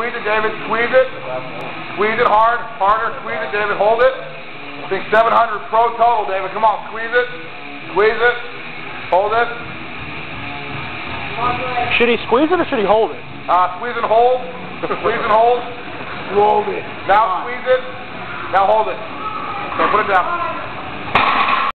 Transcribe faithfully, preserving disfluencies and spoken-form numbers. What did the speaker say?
squeeze it, David. Squeeze it. Squeeze it hard. Harder. Squeeze it, David. Hold it. I think seven hundred pro total, David. Come on. Squeeze it. Squeeze it. Hold it. Should he squeeze it or should he hold it? Uh, squeeze and hold. Squeeze and hold. Hold it. Now squeeze it. Now hold it. Okay, put it down.